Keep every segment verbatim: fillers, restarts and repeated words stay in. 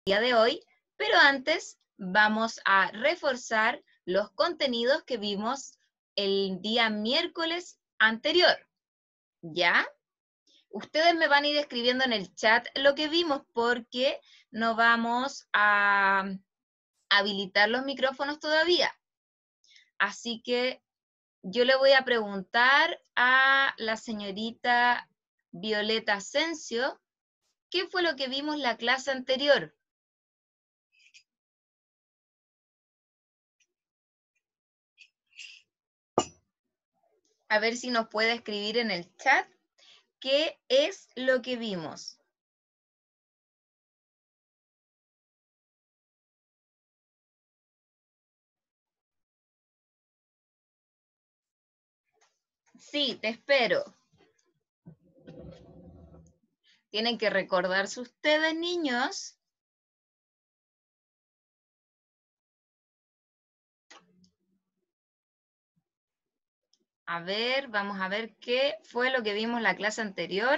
día de hoy, pero antes vamos a reforzar los contenidos que vimos el día miércoles anterior, ¿ya? Ustedes me van a ir escribiendo en el chat lo que vimos porque no vamos a habilitar los micrófonos todavía. Así que yo le voy a preguntar a la señorita Violeta Asensio, ¿qué fue lo que vimos la clase anterior? A ver si nos puede escribir en el chat qué es lo que vimos. Sí, te espero. Tienen que recordarse ustedes, niños. A ver, vamos a ver qué fue lo que vimos la clase anterior.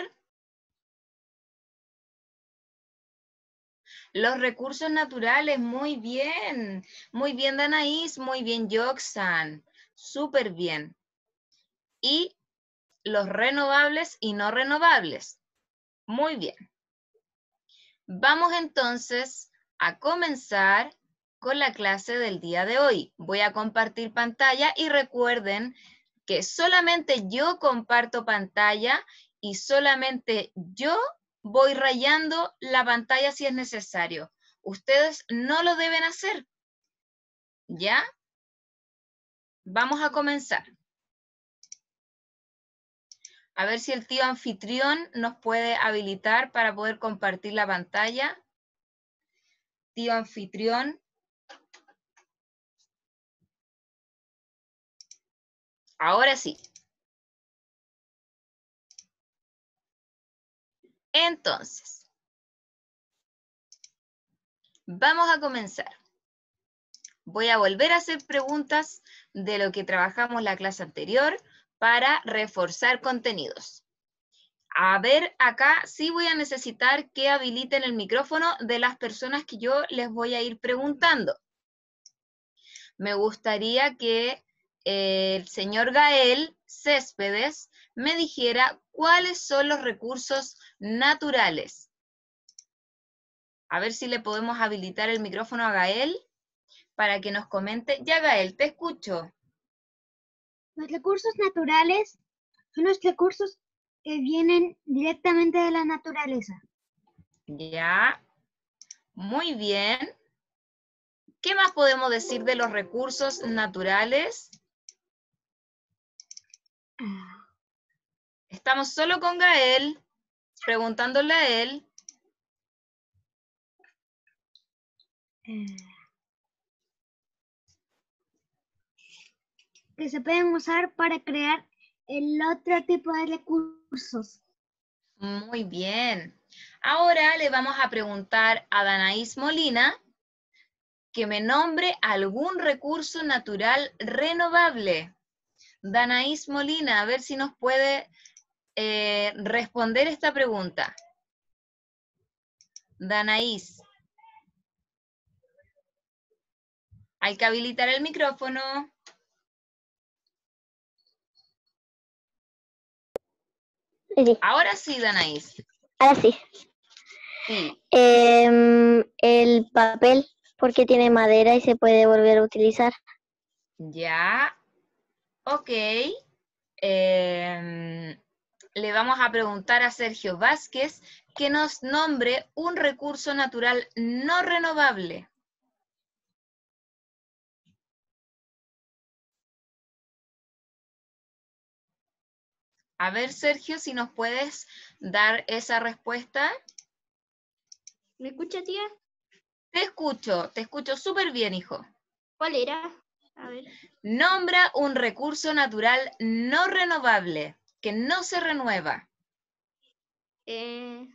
Los recursos naturales, muy bien. Muy bien, Danaís, muy bien, Yoxan. Súper bien. Y los renovables y no renovables. Muy bien. Vamos entonces a comenzar con la clase del día de hoy. Voy a compartir pantalla y recuerden que solamente yo comparto pantalla y solamente yo voy rayando la pantalla si es necesario. Ustedes no lo deben hacer. ¿Ya? Vamos a comenzar. A ver si el tío anfitrión nos puede habilitar para poder compartir la pantalla. Tío anfitrión. Ahora sí. Entonces, vamos a comenzar. Voy a volver a hacer preguntas de lo que trabajamos la clase anterior para reforzar contenidos. A ver, acá sí voy a necesitar que habiliten el micrófono de las personas que yo les voy a ir preguntando. Me gustaría que eh, el señor Gael Céspedes me dijera cuáles son los recursos naturales. A ver si le podemos habilitar el micrófono a Gael para que nos comente. Ya, Gael, te escucho. Los recursos naturales son los recursos que vienen directamente de la naturaleza. Ya, muy bien. ¿Qué más podemos decir de los recursos naturales? Estamos solo con Gael, preguntándole a él. Que se pueden usar para crear el otro tipo de recursos. Muy bien. Ahora le vamos a preguntar a Danaís Molina que me nombre algún recurso natural renovable. Danaís Molina, a ver si nos puede eh, responder esta pregunta. Danaís. Hay que habilitar el micrófono. Sí. Ahora sí, Danaís. Ahora sí. Sí. Eh, el papel, porque tiene madera y se puede volver a utilizar. Ya. Ok. Eh, le vamos a preguntar a Sergio Vázquez que nos nombre un recurso natural no renovable. A ver, Sergio, si nos puedes dar esa respuesta. ¿Me escucha, tía? Te escucho, te escucho súper bien, hijo. ¿Cuál era? A ver. Nombra un recurso natural no renovable, que no se renueva. Eh,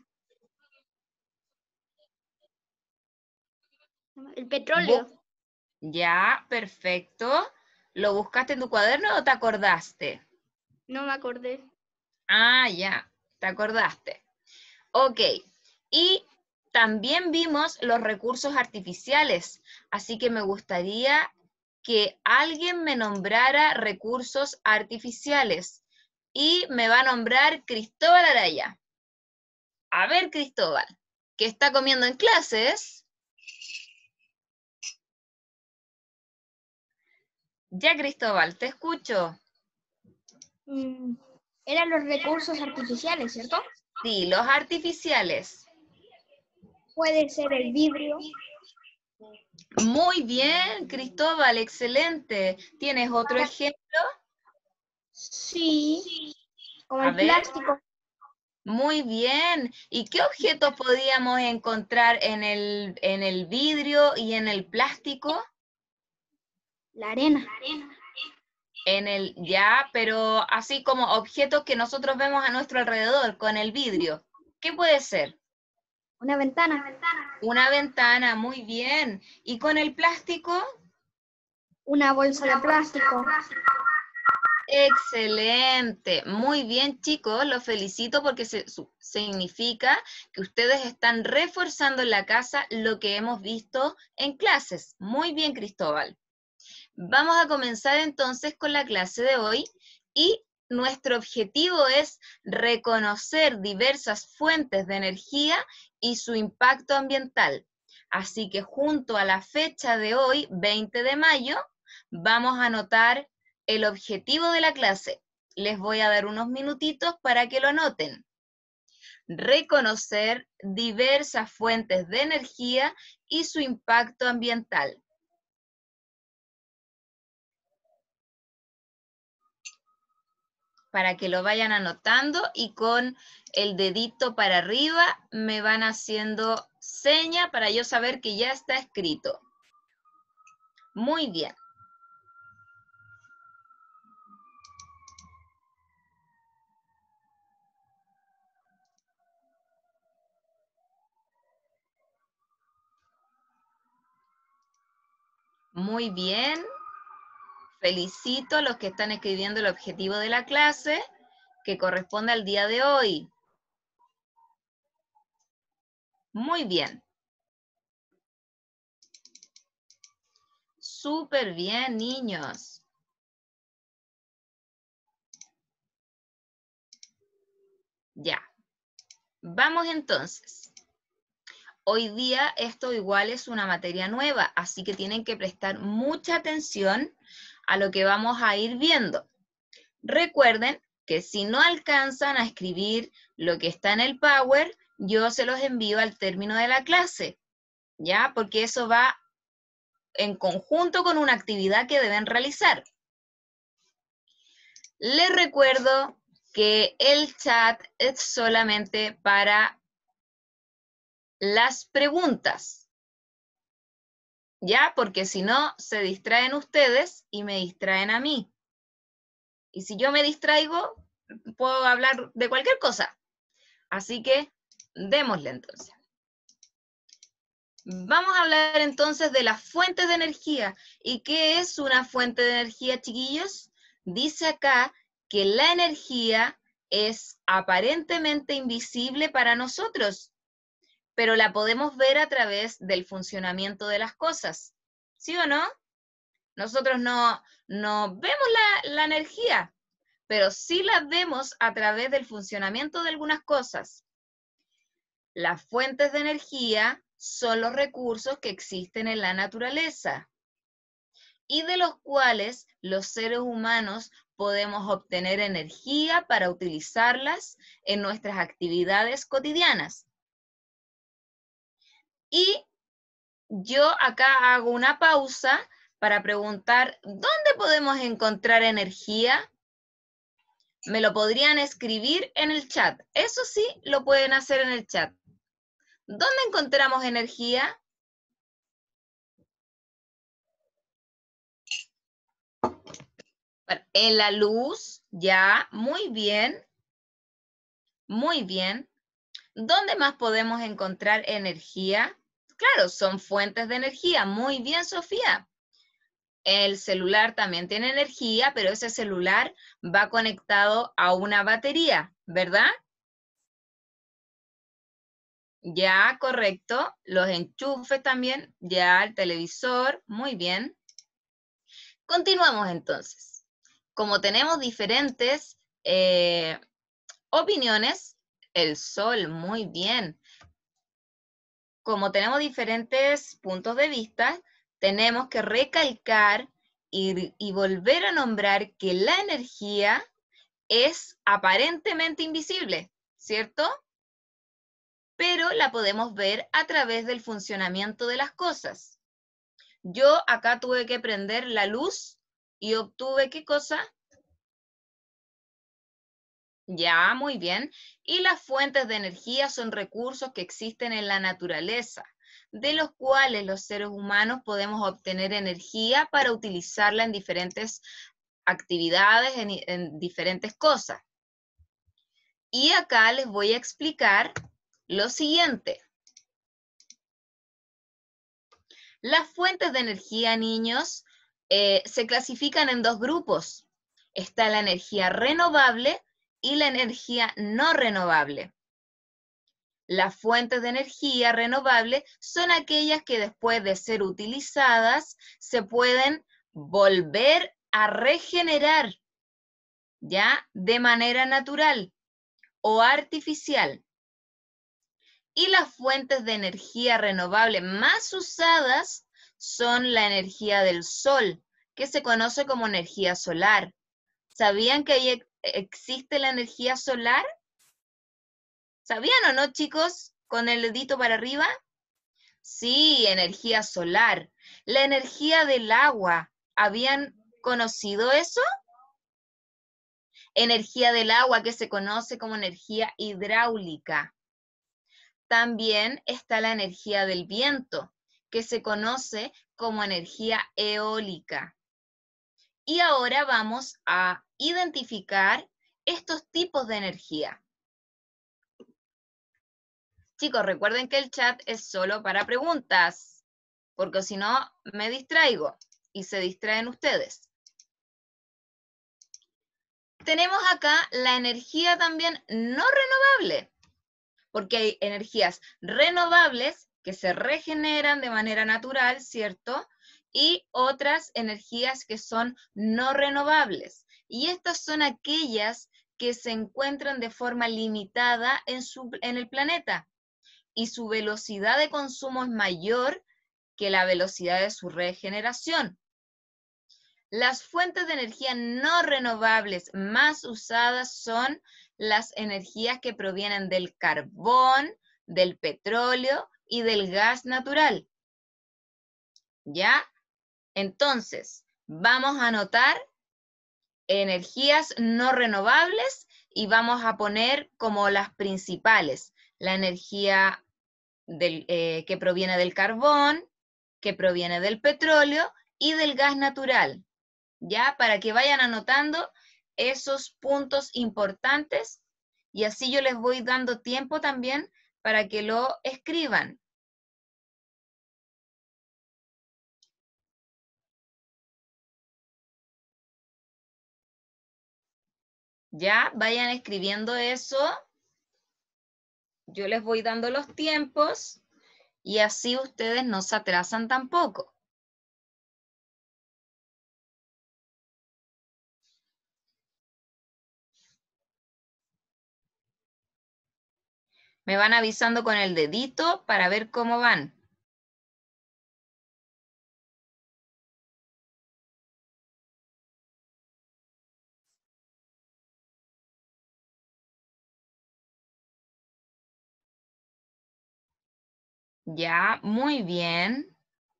el petróleo. Bu- ya, perfecto. ¿Lo buscaste en tu cuaderno o te acordaste? No me acordé. Ah, ya, te acordaste. Ok, y también vimos los recursos artificiales, así que me gustaría que alguien me nombrara recursos artificiales. Y me va a nombrar Cristóbal Araya. A ver, Cristóbal, ¿qué está comiendo en clases? Ya, Cristóbal, te escucho. Mm, eran los recursos artificiales, ¿cierto? Sí, los artificiales. Puede ser el vidrio. Muy bien, Cristóbal, excelente. ¿Tienes otro ejemplo? Sí, como A el ver. plástico. Muy bien. ¿Y qué objetos podíamos encontrar en el, en el vidrio y en el plástico? La arena. En el, ya, pero así como objetos que nosotros vemos a nuestro alrededor con el vidrio. ¿Qué puede ser? Una ventana. Una ventana, muy bien. ¿Y con el plástico? Una bolsa de plástico. Excelente, muy bien chicos, los felicito porque se, su, significa que ustedes están reforzando en la casa lo que hemos visto en clases. Muy bien, Cristóbal. Vamos a comenzar entonces con la clase de hoy y nuestro objetivo es reconocer diversas fuentes de energía y su impacto ambiental. Así que junto a la fecha de hoy, veinte de mayo, vamos a anotar el objetivo de la clase. Les voy a dar unos minutitos para que lo anoten. Reconocer diversas fuentes de energía y su impacto ambiental. Para que lo vayan anotando y con el dedito para arriba me van haciendo seña para yo saber que ya está escrito. Muy bien. Muy bien. Felicito a los que están escribiendo el objetivo de la clase que corresponde al día de hoy. Muy bien. Súper bien, niños. Ya. Vamos entonces. Hoy día esto igual es una materia nueva, así que tienen que prestar mucha atención a lo que vamos a ir viendo. Recuerden que si no alcanzan a escribir lo que está en el Power, yo se los envío al término de la clase, ¿ya? Porque eso va en conjunto con una actividad que deben realizar. Les recuerdo que el chat es solamente para las preguntas, ¿ya? Porque si no, se distraen ustedes y me distraen a mí. Y si yo me distraigo, puedo hablar de cualquier cosa. Así que, démosle entonces. Vamos a hablar entonces de las fuentes de energía. ¿Y qué es una fuente de energía, chiquillos? Dice acá que la energía es aparentemente invisible para nosotros, pero la podemos ver a través del funcionamiento de las cosas. ¿Sí o no? Nosotros no, no vemos la, la energía, pero sí la vemos a través del funcionamiento de algunas cosas. Las fuentes de energía son los recursos que existen en la naturaleza y de los cuales los seres humanos podemos obtener energía para utilizarlas en nuestras actividades cotidianas. Y yo acá hago una pausa para preguntar, ¿dónde podemos encontrar energía? Me lo podrían escribir en el chat. Eso sí, lo pueden hacer en el chat. ¿Dónde encontramos energía? En la luz, ya, muy bien. Muy bien. ¿Dónde más podemos encontrar energía? Claro, son fuentes de energía. Muy bien, Sofía. El celular también tiene energía, pero ese celular va conectado a una batería, ¿verdad? Ya, correcto. Los enchufes también. Ya, el televisor. Muy bien. Continuamos entonces. Como tenemos diferentes eh, opiniones, el sol, muy bien. Como tenemos diferentes puntos de vista, tenemos que recalcar y, y volver a nombrar que la energía es aparentemente invisible, ¿cierto? Pero la podemos ver a través del funcionamiento de las cosas. Yo acá tuve que prender la luz y obtuve, ¿qué cosa? Ya, muy bien. Y las fuentes de energía son recursos que existen en la naturaleza, de los cuales los seres humanos podemos obtener energía para utilizarla en diferentes actividades, en, en diferentes cosas. Y acá les voy a explicar lo siguiente. Las fuentes de energía, niños, eh, se clasifican en dos grupos. Está la energía renovable y la energía no renovable. Las fuentes de energía renovable son aquellas que después de ser utilizadas se pueden volver a regenerar, ¿ya? De manera natural o artificial. Y las fuentes de energía renovable más usadas son la energía del sol, que se conoce como energía solar. ¿Sabían que ahí existe la energía solar? ¿Sabían o no, chicos? Con el dedito para arriba. Sí, energía solar. La energía del agua. ¿Habían conocido eso? Energía del agua, que se conoce como energía hidráulica. También está la energía del viento, que se conoce como energía eólica. Y ahora vamos a identificar estos tipos de energía. Chicos, recuerden que el chat es solo para preguntas, porque si no me distraigo y se distraen ustedes. Tenemos acá la energía también no renovable, porque hay energías renovables que se regeneran de manera natural, ¿cierto? Y otras energías que son no renovables. Y estas son aquellas que se encuentran de forma limitada en, su, en el planeta, y su velocidad de consumo es mayor que la velocidad de su regeneración. Las fuentes de energía no renovables más usadas son las energías que provienen del carbón, del petróleo y del gas natural. ¿Ya? Entonces, vamos a anotar energías no renovables y vamos a poner como las principales la energía del, eh, que proviene del carbón, que proviene del petróleo y del gas natural. ¿Ya? Para que vayan anotando esos puntos importantes y así yo les voy dando tiempo también para que lo escriban. ¿Ya? Vayan escribiendo eso. Yo les voy dando los tiempos y así ustedes no se atrasan tampoco. Me van avisando con el dedito para ver cómo van. Ya, muy bien.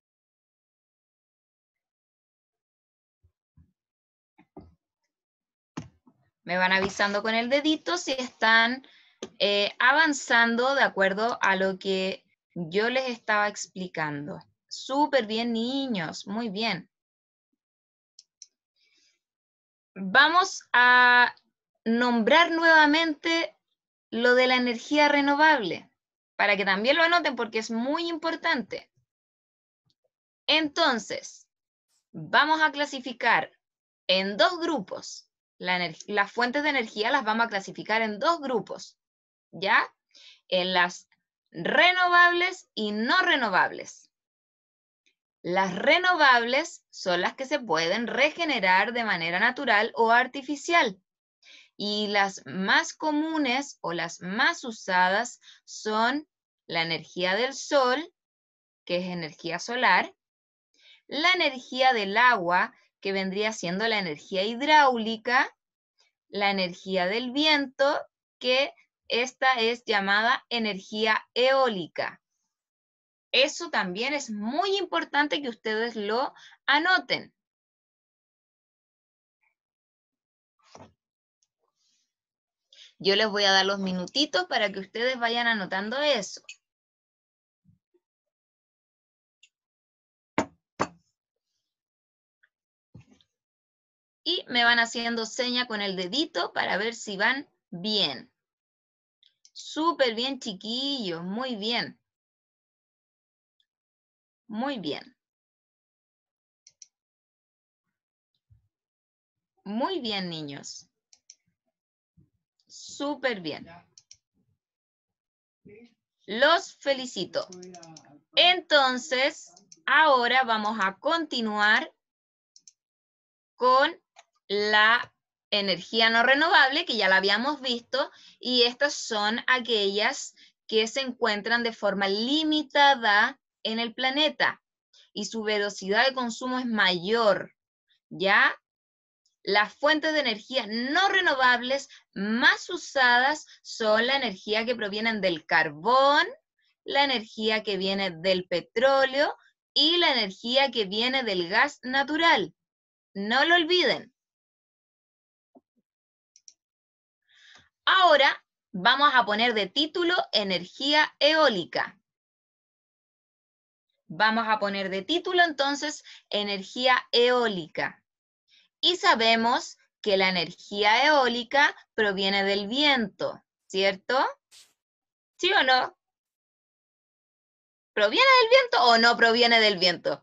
Me van avisando con el dedito si están eh, avanzando de acuerdo a lo que yo les estaba explicando. Súper bien, niños, muy bien. Vamos a nombrar nuevamente lo de la energía renovable, para que también lo anoten porque es muy importante. Entonces, vamos a clasificar en dos grupos. La las fuentes de energía las vamos a clasificar en dos grupos, ¿ya? En las renovables y no renovables. Las renovables son las que se pueden regenerar de manera natural o artificial. Y las más comunes o las más usadas son la energía del sol, que es energía solar, la energía del agua, que vendría siendo la energía hidráulica, la energía del viento, que esta es llamada energía eólica. Eso también es muy importante que ustedes lo anoten. Yo les voy a dar los minutitos para que ustedes vayan anotando eso. Y me van haciendo seña con el dedito para ver si van bien. Súper bien, chiquillos, muy bien. Muy bien. Muy bien, niños. Súper bien. Los felicito. Entonces, ahora vamos a continuar con la energía no renovable, que ya la habíamos visto, y estas son aquellas que se encuentran de forma limitada en el planeta y su velocidad de consumo es mayor, ¿ya? Las fuentes de energía no renovables más usadas son la energía que provienen del carbón, la energía que viene del petróleo y la energía que viene del gas natural. No lo olviden. Ahora vamos a poner de título energía eólica. Vamos a poner de título entonces energía eólica. Y sabemos que la energía eólica proviene del viento, ¿cierto? ¿Sí o no? ¿Proviene del viento o no proviene del viento?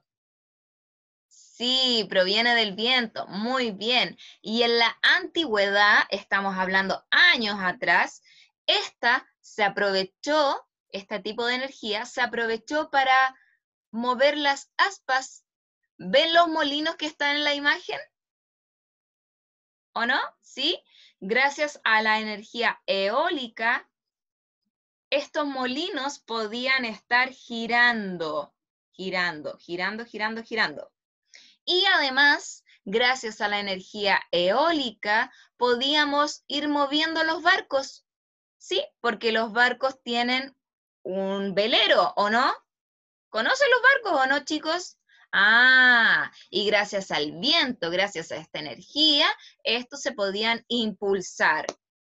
Sí, proviene del viento, muy bien. Y en la antigüedad, estamos hablando años atrás, esta se aprovechó, este tipo de energía se aprovechó para mover las aspas. ¿Ven los molinos que están en la imagen? ¿O no? ¿Sí? Gracias a la energía eólica, estos molinos podían estar girando, girando, girando, girando, girando. Y además, gracias a la energía eólica, podíamos ir moviendo los barcos, ¿sí? Porque los barcos tienen un velero, ¿o no? ¿Conocen los barcos o no, chicos? Ah, y gracias al viento, gracias a esta energía, estos se podían impulsar.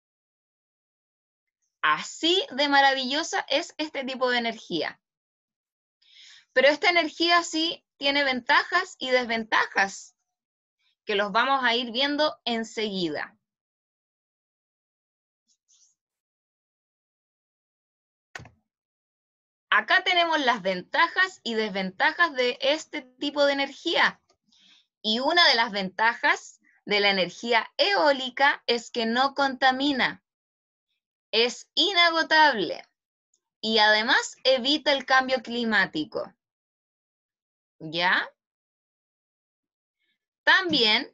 Así de maravillosa es este tipo de energía. Pero esta energía sí tiene ventajas y desventajas, que los vamos a ir viendo enseguida. Acá tenemos las ventajas y desventajas de este tipo de energía. Y una de las ventajas de la energía eólica es que no contamina, es inagotable y además evita el cambio climático. ¿Ya? También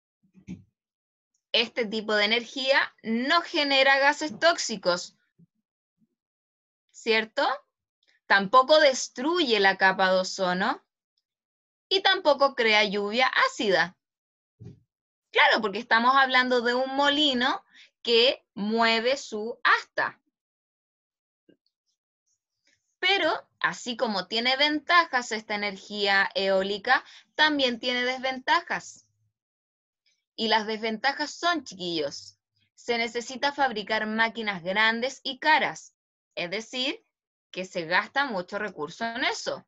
este tipo de energía no genera gases tóxicos, ¿cierto? Tampoco destruye la capa de ozono y tampoco crea lluvia ácida. Claro, porque estamos hablando de un molino que mueve su asta. Pero, así como tiene ventajas esta energía eólica, también tiene desventajas. Y las desventajas son, chiquillos, se necesita fabricar máquinas grandes y caras, es decir, que se gasta mucho recurso en eso.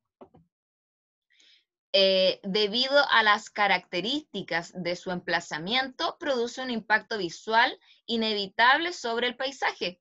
Eh, debido a las características de su emplazamiento, produce un impacto visual inevitable sobre el paisaje.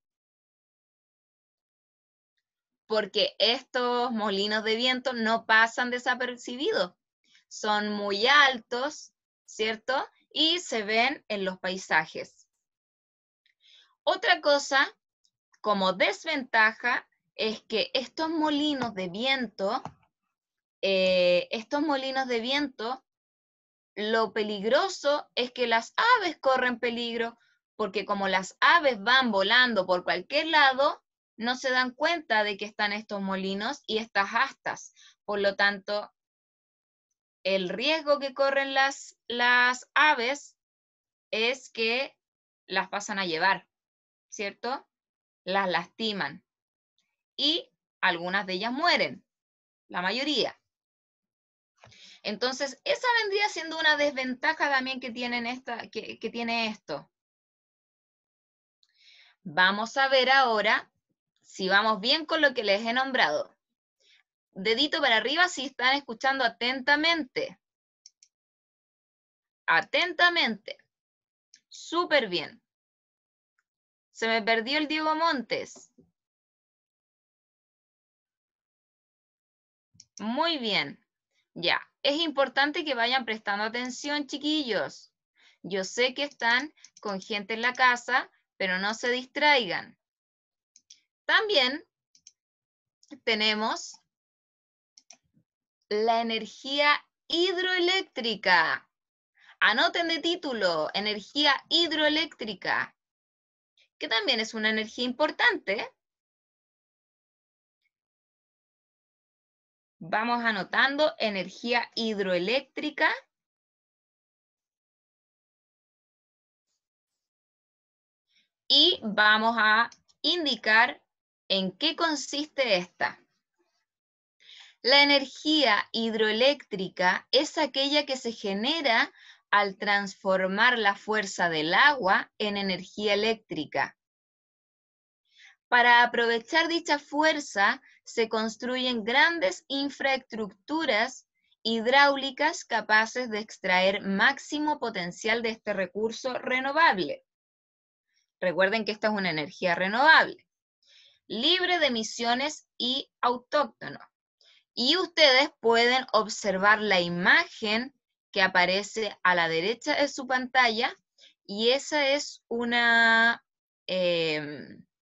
Porque estos molinos de viento no pasan desapercibidos. Son muy altos, ¿cierto? Y se ven en los paisajes. Otra cosa, como desventaja, es que estos molinos de viento, eh, estos molinos de viento, lo peligroso es que las aves corren peligro, porque como las aves van volando por cualquier lado, no se dan cuenta de que están estos molinos y estas astas. Por lo tanto, el riesgo que corren las, las aves es que las pasan a llevar, ¿cierto? Las lastiman. Y algunas de ellas mueren, la mayoría. Entonces, esa vendría siendo una desventaja también que, tienen esta, que, que tiene esto. Vamos a ver ahora si vamos bien con lo que les he nombrado. Dedito para arriba si están escuchando atentamente. Atentamente. Súper bien. Se me perdió el Diego Montes. Muy bien. Ya. Es importante que vayan prestando atención, chiquillos. Yo sé que están con gente en la casa, pero no se distraigan. También tenemos la energía hidroeléctrica. Anoten de título, energía hidroeléctrica, que también es una energía importante. Vamos anotando energía hidroeléctrica. Y vamos a indicar en qué consiste esta. La energía hidroeléctrica es aquella que se genera al transformar la fuerza del agua en energía eléctrica. Para aprovechar dicha fuerza, se construyen grandes infraestructuras hidráulicas capaces de extraer máximo potencial de este recurso renovable. Recuerden que esta es una energía renovable, libre de emisiones y autóctono. Y ustedes pueden observar la imagen que aparece a la derecha de su pantalla, y esa es una... Eh,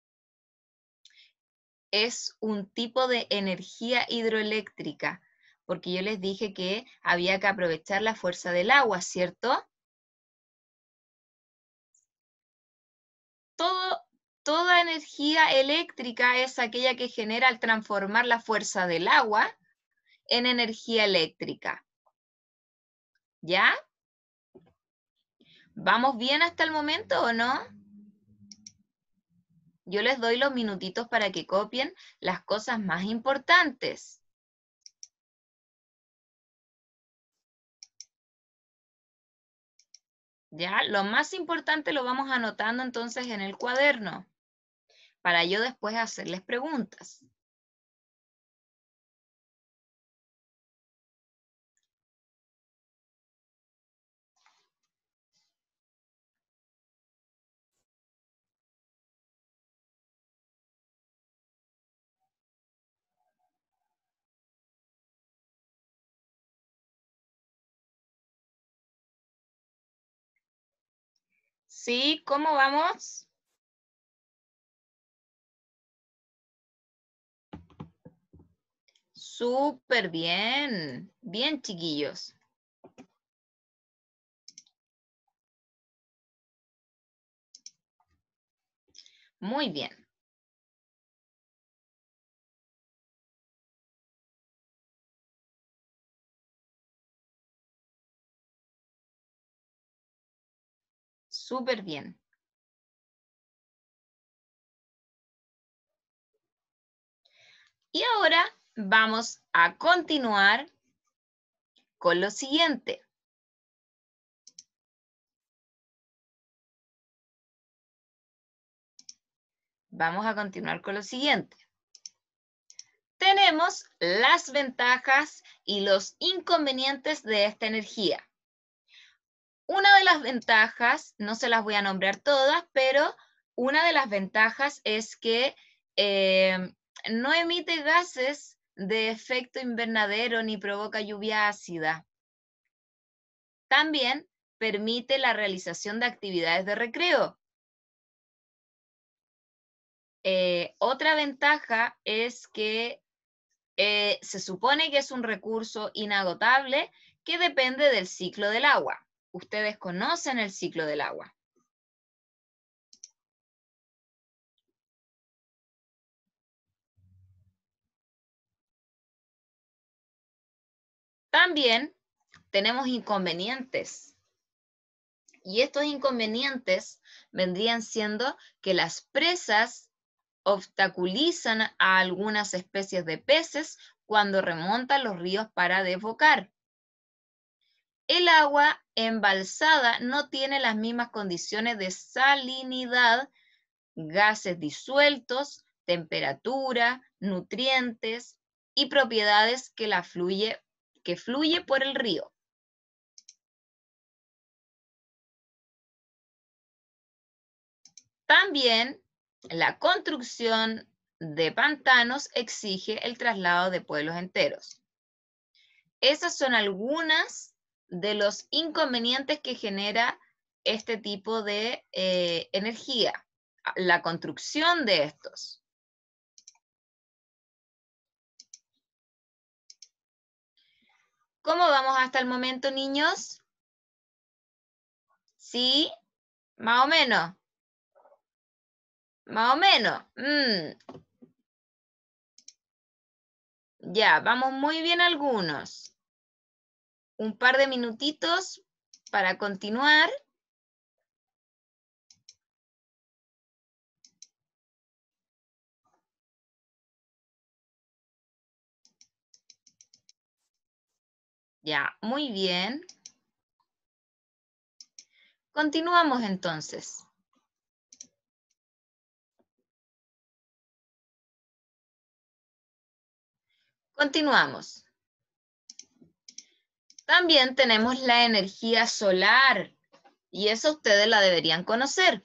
es un tipo de energía hidroeléctrica, porque yo les dije que había que aprovechar la fuerza del agua, ¿cierto? Todo, toda energía eléctrica es aquella que genera al transformar la fuerza del agua en energía eléctrica. ¿Ya? ¿Vamos bien hasta el momento o no? Yo les doy los minutitos para que copien las cosas más importantes. ¿Ya? Lo más importante lo vamos anotando entonces en el cuaderno, para yo después hacerles preguntas. ¿Sí? ¿Cómo vamos? Súper bien. Bien, chiquillos. Muy bien. Súper bien. Y ahora vamos a continuar con lo siguiente. Vamos a continuar con lo siguiente. Tenemos las ventajas y los inconvenientes de esta energía. Una de las ventajas, no se las voy a nombrar todas, pero una de las ventajas es que eh, no emite gases de efecto invernadero ni provoca lluvia ácida. También permite la realización de actividades de recreo. Eh, otra ventaja es que eh, se supone que es un recurso inagotable que depende del ciclo del agua. Ustedes conocen el ciclo del agua. También tenemos inconvenientes. Y estos inconvenientes vendrían siendo que las presas obstaculizan a algunas especies de peces cuando remontan los ríos para desbocar. El agua embalsada no tiene las mismas condiciones de salinidad, gases disueltos, temperatura, nutrientes y propiedades que la fluye, que fluye por el río. También la construcción de pantanos exige el traslado de pueblos enteros. Esas son algunas de los inconvenientes que genera este tipo de eh, energía, la construcción de estos. ¿Cómo vamos hasta el momento, niños? ¿Sí? ¿Más o menos? ¿Más o menos? Mm. Ya, vamos muy bien algunos. Un par de minutitos para continuar. Ya, muy bien. Continuamos entonces. Continuamos. También tenemos la energía solar, y eso ustedes la deberían conocer.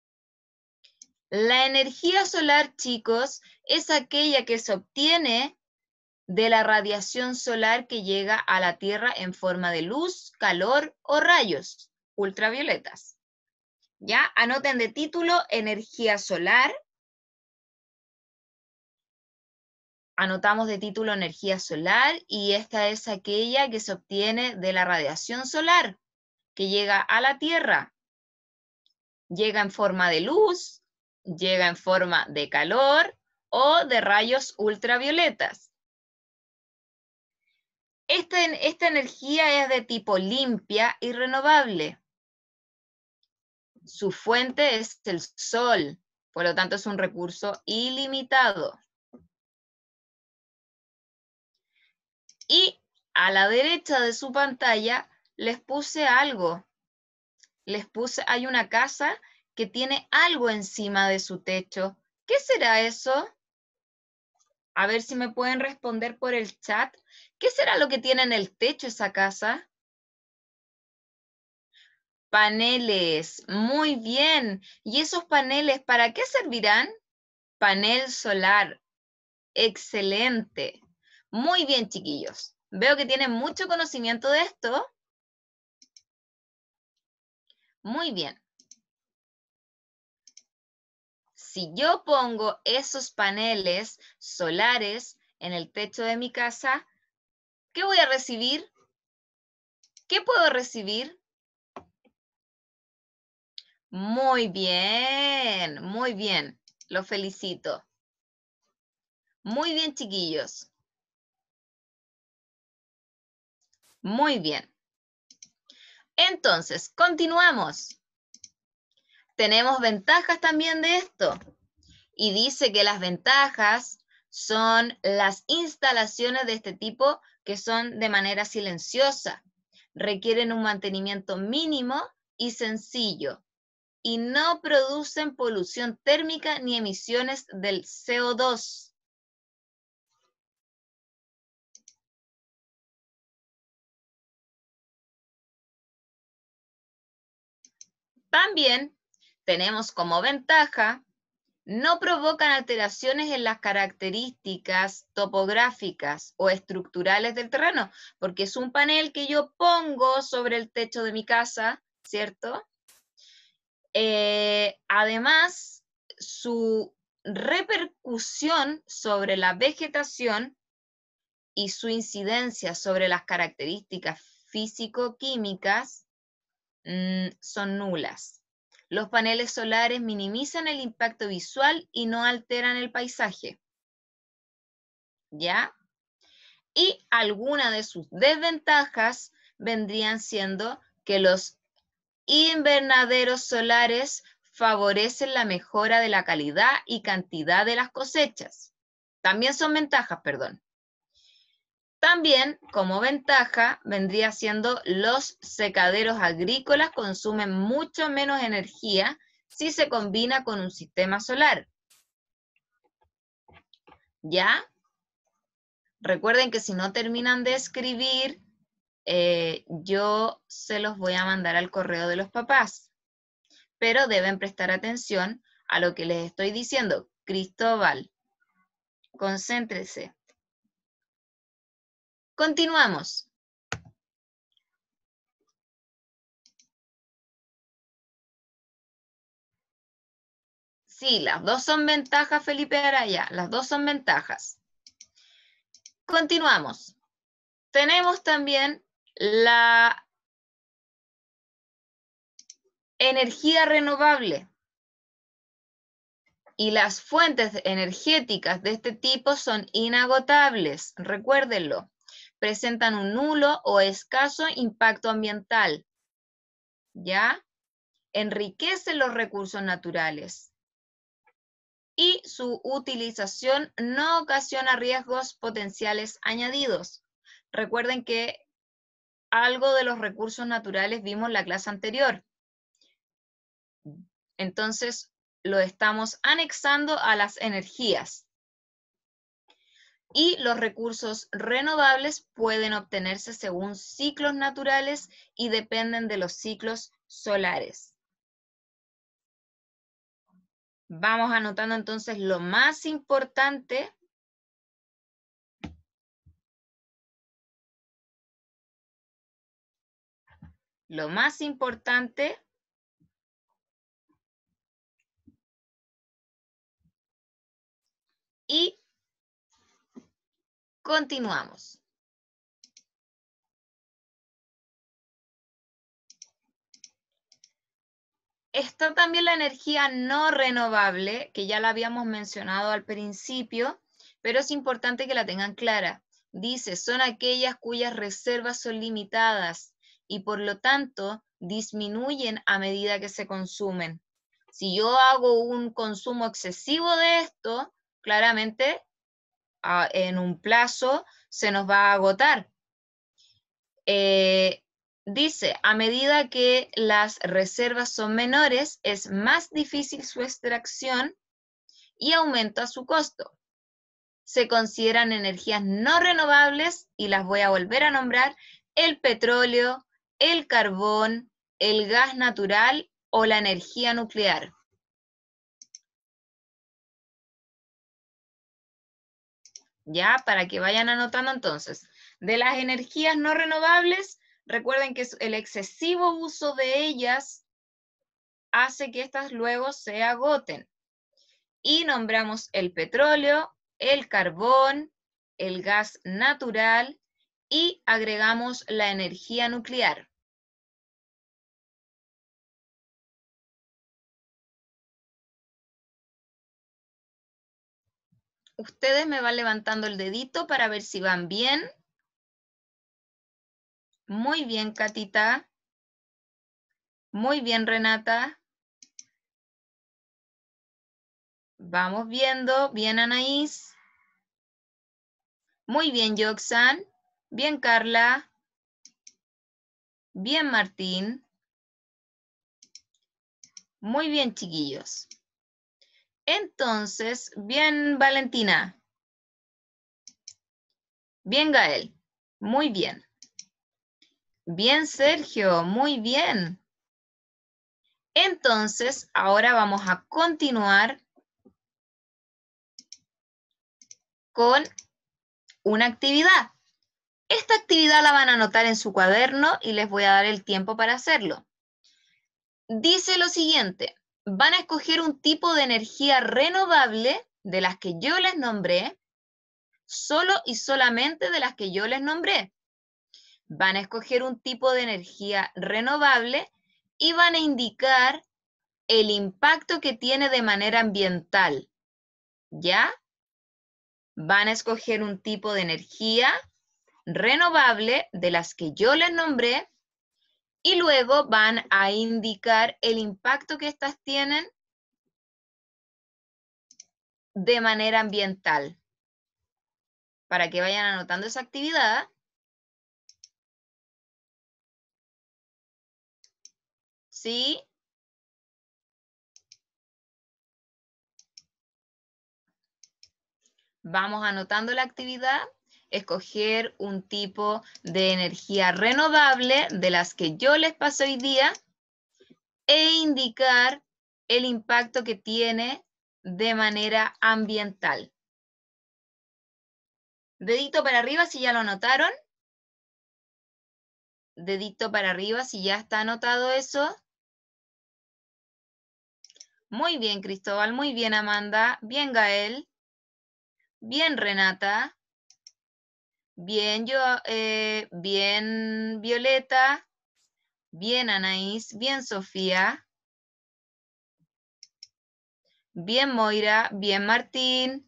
La energía solar, chicos, es aquella que se obtiene de la radiación solar que llega a la Tierra en forma de luz, calor o rayos ultravioletas. ¿Ya? Anoten de título energía solar. Anotamos de título energía solar y esta es aquella que se obtiene de la radiación solar que llega a la Tierra. Llega en forma de luz, llega en forma de calor o de rayos ultravioletas. Esta, esta energía es de tipo limpia y renovable. Su fuente es el sol, por lo tanto es un recurso ilimitado. Y a la derecha de su pantalla les puse algo. Les puse, hay una casa que tiene algo encima de su techo. ¿Qué será eso? A ver si me pueden responder por el chat. ¿Qué será lo que tiene en el techo esa casa? Paneles, muy bien. ¿Y esos paneles para qué servirán? Panel solar, excelente. Muy bien, chiquillos. Veo que tienen mucho conocimiento de esto. Muy bien. Si yo pongo esos paneles solares en el techo de mi casa, ¿qué voy a recibir? ¿Qué puedo recibir? Muy bien, muy bien. Los felicito. Muy bien, chiquillos. Muy bien. Entonces, continuamos. Tenemos ventajas también de esto. Y dice que las ventajas son las instalaciones de este tipo que son de manera silenciosa, requieren un mantenimiento mínimo y sencillo, y no producen polución térmica ni emisiones del C O dos. También tenemos como ventaja, no provocan alteraciones en las características topográficas o estructurales del terreno, porque es un panel que yo pongo sobre el techo de mi casa, ¿cierto? Eh, además, su repercusión sobre la vegetación y su incidencia sobre las características físico-químicas mmm, son nulas. Los paneles solares minimizan el impacto visual y no alteran el paisaje. ¿Ya? Y algunas de sus desventajas vendrían siendo que los invernaderos solares favorecen la mejora de la calidad y cantidad de las cosechas. También son ventajas, perdón. También, como ventaja, vendría siendo los secaderos agrícolas consumen mucho menos energía si se combina con un sistema solar. ¿Ya? Recuerden que si no terminan de escribir, eh, yo se los voy a mandar al correo de los papás. Pero deben prestar atención a lo que les estoy diciendo. Cristóbal, concéntrese. Continuamos. Sí, las dos son ventajas, Felipe Araya. Las dos son ventajas. Continuamos. Tenemos también la energía renovable. Y las fuentes energéticas de este tipo son inagotables. Recuérdenlo. Presentan un nulo o escaso impacto ambiental. ¿Ya? Enriquecen los recursos naturales. Y su utilización no ocasiona riesgos potenciales añadidos. Recuerden que algo de los recursos naturales vimos en la clase anterior. Entonces, lo estamos anexando a las energías. Y los recursos renovables pueden obtenerse según ciclos naturales y dependen de los ciclos solares. Vamos anotando entonces lo más importante. Lo más importante y continuamos. Está también la energía no renovable, que ya la habíamos mencionado al principio, pero es importante que la tengan clara. Dice, son aquellas cuyas reservas son limitadas y por lo tanto disminuyen a medida que se consumen. Si yo hago un consumo excesivo de esto, claramente en un plazo se nos va a agotar. Eh, Dice, a medida que las reservas son menores, es más difícil su extracción y aumenta su costo. Se consideran energías no renovables, y las voy a volver a nombrar, el petróleo, el carbón, el gas natural o la energía nuclear. Ya, para que vayan anotando entonces. De las energías no renovables, recuerden que el excesivo uso de ellas hace que estas luego se agoten. Y nombramos el petróleo, el carbón, el gas natural y agregamos la energía nuclear. Ustedes me van levantando el dedito para ver si van bien. Muy bien, Catita. Muy bien, Renata. Vamos viendo. Bien, Anaís. Muy bien, Yoxan. Bien, Carla. Bien, Martín. Muy bien, chiquillos. Entonces, bien, Valentina. Bien, Gael. Muy bien. Bien, Sergio. Muy bien. Entonces, ahora vamos a continuar con una actividad. Esta actividad la van a anotar en su cuaderno y les voy a dar el tiempo para hacerlo. Dice lo siguiente: van a escoger un tipo de energía renovable de las que yo les nombré, solo y solamente de las que yo les nombré. Van a escoger un tipo de energía renovable y van a indicar el impacto que tiene de manera ambiental. ¿Ya? Van a escoger un tipo de energía renovable de las que yo les nombré y luego van a indicar el impacto que éstas tienen de manera ambiental. Para que vayan anotando esa actividad. ¿Sí? Vamos anotando la actividad. Escoger un tipo de energía renovable de las que yo les pasé hoy día e indicar el impacto que tiene de manera ambiental. Dedito para arriba si ya lo anotaron. Dedito para arriba si ya está anotado eso. Muy bien, Cristóbal. Muy bien, Amanda. Bien, Gael. Bien, Renata. Bien, yo, eh, bien, Violeta. Bien, Anaís. Bien, Sofía. Bien, Moira. Bien, Martín.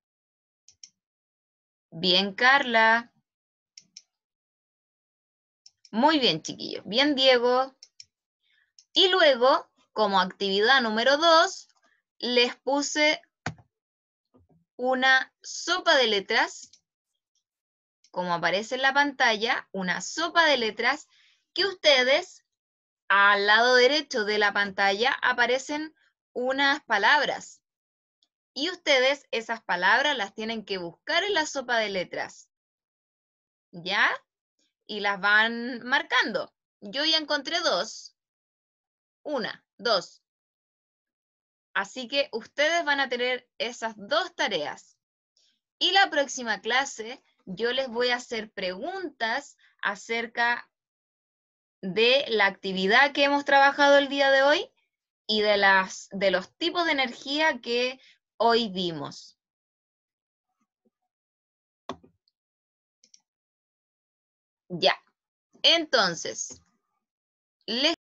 Bien, Carla. Muy bien, chiquillos. Bien, Diego. Y luego, como actividad número dos, les puse una sopa de letras, como aparece en la pantalla, una sopa de letras que ustedes, al lado derecho de la pantalla, aparecen unas palabras. Y ustedes esas palabras las tienen que buscar en la sopa de letras. ¿Ya? Y las van marcando. Yo ya encontré dos. Una, dos. Así que ustedes van a tener esas dos tareas. Y la próxima clase yo les voy a hacer preguntas acerca de la actividad que hemos trabajado el día de hoy y de, las, de los tipos de energía que hoy vimos. Ya, entonces, les